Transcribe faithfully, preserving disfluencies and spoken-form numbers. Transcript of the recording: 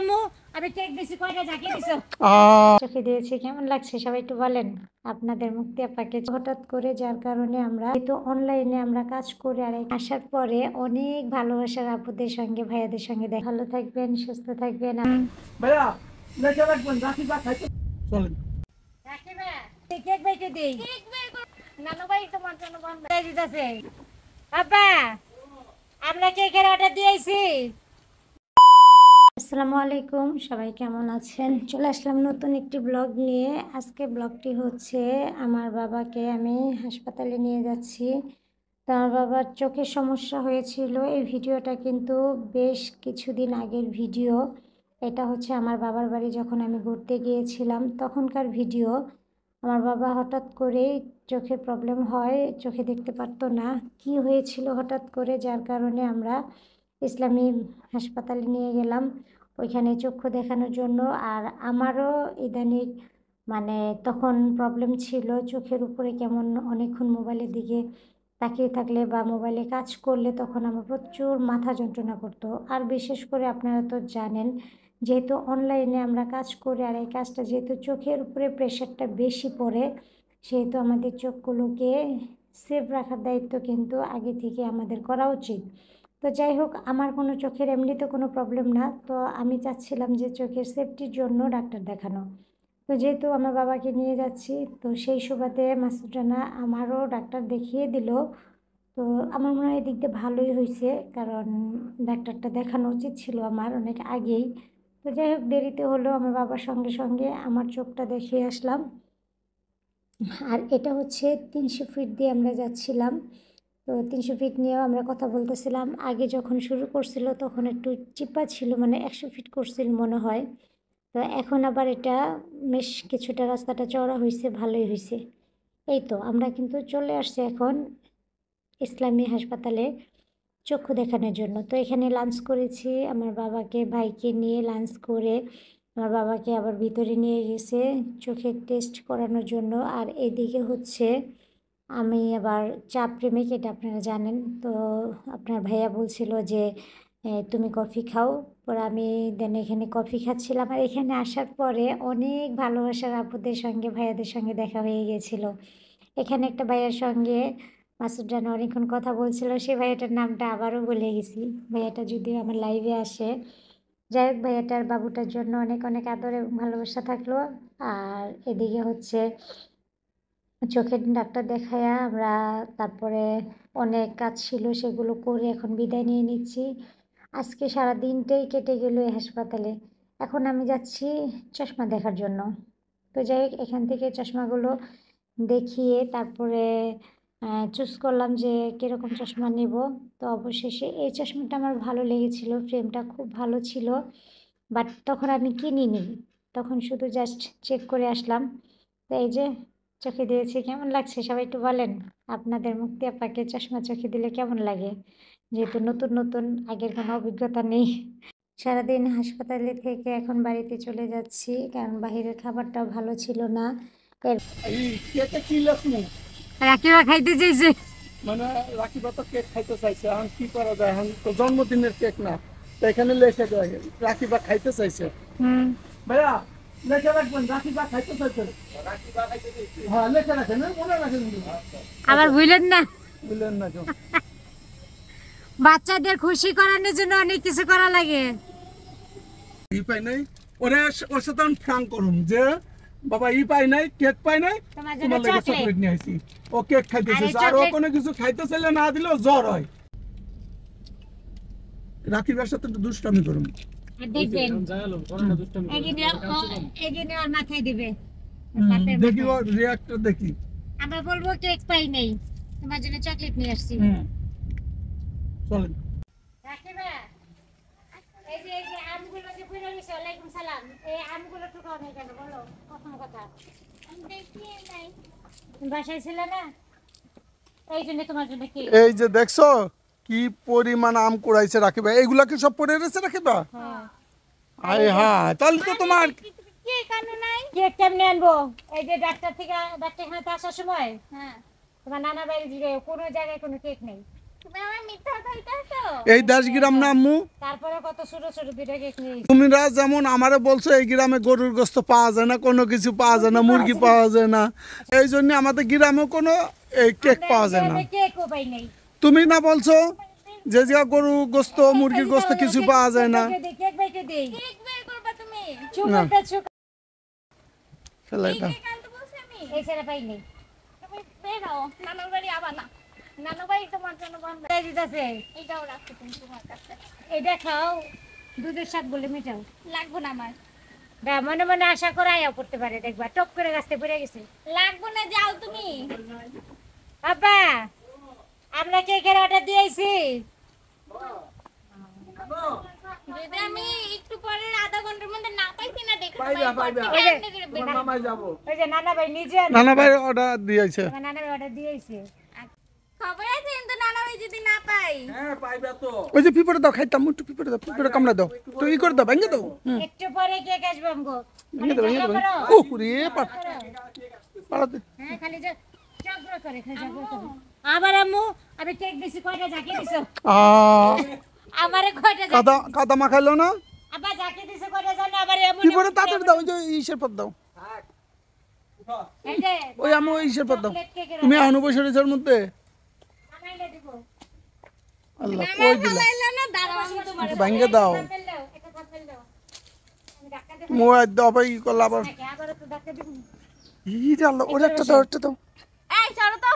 আম্মু আমি কেক দিছি কয়টা ঝাঁকি দিছো চোখে দিয়েছি কেমন লাগছে সবাই একটু বলেন আপনাদের মুক্তি আপাকে হঠাৎ করে যার কারণে আমরা তো অনলাইনে আমরা কাজ করে আর আসার পরে অনেক ভালোবাসার আপুদের সঙ্গে ভাইয়াদের সঙ্গে দেখা ভালো থাকবেন সুস্থ থাকবেন ভাইয়া লেখা রাখবেন রাখি বা খাইতে চলেন রাখি ভাই কেক বাইকে দেই কেক বের কর নানু ভাই তোমার জন্য বানাই দিতেছে আপা আমরা কেকের অর্ডার দিয়েছি আসসালামু আলাইকুম সবাই কেমন আছেন চলে আসলাম নতুন একটি ব্লগ নিয়ে আজকে ব্লগটি হচ্ছে আমার বাবাকে আমি হাসপাতালে নিয়ে যাচ্ছি তো আমার বাবার চোখের সমস্যা হয়েছিল এই ভিডিওটা কিন্তু বেশ কিছুদিন আগের ভিডিও এটা হচ্ছে আমার বাবার বাড়ি যখন আমি ঘুরতে গিয়েছিলাম তখনকার ভিডিও আমার বাবা হঠাৎ করে চোখের প্রবলেম হয় চোখে দেখতে পারতো না কি হয়েছিল হঠাৎ করে যার কারণে আমরা ইসলামী হাসপাতালে নিয়ে গেলাম ওইখানে চক্ষু দেখানোর জন্য আর আমারও ইদানিং মানে তখন প্রবলেম ছিল চোখের উপরে কেমন অনেকক্ষণ মোবাইলের দিকে তাকিয়ে থাকলে বা মোবাইলে কাজ করলে তখন আমার প্রচুর মাথা যন্ত্রণা করতো আর বিশেষ করে আপনারা তো জানেন যেহেতু অনলাইনে আমরা কাজ করি আর এই কাজটা যেহেতু চোখের উপরে প্রেশারটা বেশি পড়ে সেহেতু আমাদের চোখগুলোকে সেভ রাখার দায়িত্ব কিন্তু আগে থেকে আমাদের করা উচিত তো যাই হোক আমার কোনো চোখের এমনিতে কোনো প্রবলেম না তো আমি চাচ্ছিলাম যে চোখের সেফটির জন্য ডাক্তার দেখানো তো যেহেতু আমার বাবাকে নিয়ে যাচ্ছি তো সেই সুবাদে মাসুদানা আমারও ডাক্তার দেখিয়ে দিল তো আমার মনে হয় এদিক দিয়ে ভালোই হয়েছে কারণ ডাক্তারটা দেখানো উচিত ছিল আমার অনেক আগেই তো যাই হোক দেরিতে হলো আমার বাবার সঙ্গে সঙ্গে আমার চোখটা দেখিয়ে আসলাম আর এটা হচ্ছে তিনশো ফিট দিয়ে আমরা যাচ্ছিলাম তো তিনশো ফিট নিয়েও আমরা কথা বলতেছিলাম আগে যখন শুরু করছিল তখন একটু চিপা ছিল মানে একশো ফিট করছিল মনে হয় তো এখন আবার এটা বেশ কিছুটা রাস্তাটা চওড়া হয়েছে ভালোই হয়েছে এই তো আমরা কিন্তু চলে আসছি এখন ইসলামী হাসপাতালে চক্ষু দেখানোর জন্য তো এখানে লাঞ্চ করেছি আমার বাবাকে ভাইকে নিয়ে লাঞ্চ করে আমার বাবাকে আবার ভিতরে নিয়ে গেছে চোখের টেস্ট করানোর জন্য আর এদিকে হচ্ছে আমি আবার চা প্রেমিক এটা আপনারা জানেন তো আপনার ভাইয়া বলছিল যে তুমি কফি খাও পরে আমি দেন এখানে কফি খাচ্ছিলাম আর এখানে আসার পরে অনেক ভালোবাসার আপুদের সঙ্গে ভাইয়াদের সঙ্গে দেখা হয়ে গেছিলো এখানে একটা ভাইয়ার সঙ্গে মাসুদ রানা অনেকক্ষণ কথা বলছিল সেই ভাইয়াটার নামটা আবারও বলে গেছি ভাইয়াটা যদিও আমার লাইভে আসে যাই হোক ভাইয়াটার বাবুটার জন্য অনেক অনেক আদর এবং ভালোবাসা থাকলো আর এদিকে হচ্ছে চোখের ডাক্তার দেখায়া আমরা তারপরে অনেক কাজ ছিল সেগুলো করে এখন বিদায় নিয়ে নিচ্ছি আজকে সারা দিনটাই কেটে গেল এই হাসপাতালে এখন আমি যাচ্ছি চশমা দেখার জন্য তো যাই হোক এখান থেকে চশমাগুলো দেখিয়ে তারপরে চুজ করলাম যে কীরকম চশমা নেব তো অবশেষে এই চশমাটা আমার ভালো লেগেছিল ফ্রেমটা খুব ভালো ছিল বাট তখন আমি কিনিনি তখন শুধু জাস্ট চেক করে আসলাম তো এই যে চোখে দিয়েছি কেমন লাগছে সবাই একটু বলেন আপনাদের মুক্তি আপাকে চশমা চোখে দিলে কেমন লাগে যেহেতু নতুন নতুন আগের কোনো অভিজ্ঞতা নেই সারাদিন হাসপাতালে থেকে এখন বাড়িতে চলে যাচ্ছি কারণ বাহিরের খাবারটাও ভালো ছিল না রাকিবা খাইতে চাইছে মানে রাকিবা তো কেক খাইতে চাইছে এখন কি করা যায় এখন তো জন্মদিনের কেক না তো এখানে লেখা যায় রাকিবা খাইতে চাইছে হুম ভাইয়া লেখা রাখবেন রাকিবা খাইতে চাইছে রাকিবা খাইতে চাইছে হ্যাঁ লেখা রাখেন মনে রাখেন আবার ভুলেন না ভুলেন না কেউ বাচ্চাদের খুশি করানোর জন্য অনেক কিছু করা লাগে ই পাই নাই ওরে ওর সাথে আমি ফ্রাঙ্ক করুন যে বাবা ই পাই নাই কেক পাই নাই তোমার লাগে চকলেট নিয়ে আইছি ও কেক খাইতে চাইছে আর ও কোনো কিছু খাইতে চাইলে না দিলেও জ্বর হয় রাকিবার সাথে একটু দুষ্টামি করুন দেখবেন এগিনে এগিনে আর মাথায় দিবে দেখি ও রিঅ্যাক্টর দেখি আমরা বলবো কেক পাই নাই তোমার জন্য চকলেট নিয়ে আসছি চলেন রাকিবা এই যে এই যে আমগুলো যে পুরো গেছে ওয়ালাইকুম সালাম এই আমগুলো টুকাও নাই কেন বলো প্রথম কথা আমি দেখি নাই বাসায় ছিল না এই জন্য তোমার জন্য কি এই যে দেখছো কি পরিমাণ আম কুড়াইছে রাকিবা এইগুলা কি সব পড়ে রয়েছে রাকিবা হ্যাঁ আয় হ্যাঁ তাহলে তো তোমার কে কানো নাই কেক কেমনে আনবো এই যে ডাক্তার থেকে ডাক্তারখানাতে আসার সময় হ্যাঁ তোমার নানা বাড়ি দিকে কোনো জায়গায় কোনো কেক নেই তুমি আমার মিথ্যা কথা হইতাছো? এই দশ গ্রাম না আম্মু? তারপরে কত ছোট ছোট দুইটা কেক নিয়ে তুমিরা যেমন আমারে বলছো এই গ্রামে গরুর গোস্ত পাওয়া যায় না, কোনো কিছু পাওয়া যায় না, মুরগি পাওয়া যায় না, এই জন্য আমাদের গ্রামে কোনো এই কেক পাওয়া যায় না। কেকও পাই নাই। তুমি না বলছো যে যে গরু গোস্ত মুরগির গোস্ত কিছু পাওয়া যায় না? কেক বাইকে দেই। কেক বের করবা তুমি? চুমুকটা চুক ফেলে এই দাও। কেক আনতে বলছি আমি। এই ছেড়ে পাই নাই। তুমি বের হও, নানুর বাড়ি আবার না। নানুর বাড়ি তোমার জন্য বন্ধ। এই দিতাছে এটাও রাখো তুমি তোমার কাছে। এটা খাও, দুধের স্বাদ বলে মেটাও। লাগবো না আমার। দা মনে মনে আশা করে আয়া পড়তে পারে, দেখবা টপ করে গাছতে পড়ে গেছে। লাগবো না, যাও তুমি। আব্বা আমরা কেকের অর্ডার দিয়েছি। যদি আমি একটু পরে আধা ঘন্টার মধ্যে না পাইছি না দেখো পাইবা, পাইবা। ওই যে নানা ভাই নিজে আনে। নানা ভাই অর্ডার দিয়েছে। আমার নানা ভাই অর্ডার দিয়েছে। খবর আছে কিন্তু নানা ভাই যদি না পাই। হ্যাঁ পাইবা তো। ওই যে পিপড়ে দাও, খাইতাম একটু পিপড়ে দাও, পিপড়ে কামড়া দাও, তো ই করে দাও, ভেঙে দাও। হুম, একটু পরে কেক আসবে আমগো। ভেঙে দাও, ভেঙে দাও। ও রে পাট পাড়াতে। হ্যাঁ খালি যে চক্র করে খালি চক্র করে। আবার আম্মু আমি কেক দিছি কয়টা ঝাঁকি দিছো? আ আমারে কয়টা ঝাঁকি? কাদা কাদা মাখাইলো না? আব্বা ঝাঁকি দিছে কয়টা জানো? আবার এমন পিপড়ে তাড়াতাড়ি দাও, ওই যে ইসের পর দাও। এই যে ওই আমি ওই ইসের পর দাও। চকলেট কেকের তুমি এখনো বসে রয়েছো ওর মধ্যে? বানাইলে দিব। আল্লাহ কই দিলা? পাইলা না, দাঁড়াও আমি তোমার। ভেঙে দাও। থাপেল দাও, একটা থাপেল দাও। আমি ধাক্কা দেব মোবাইল দাও, আবার ই করলা আবার। নাকি? আবারও তো ধাক্কা দেব। ই আল্লাহ, ওর একটা দাও, একটা দাও। এই চলো তো।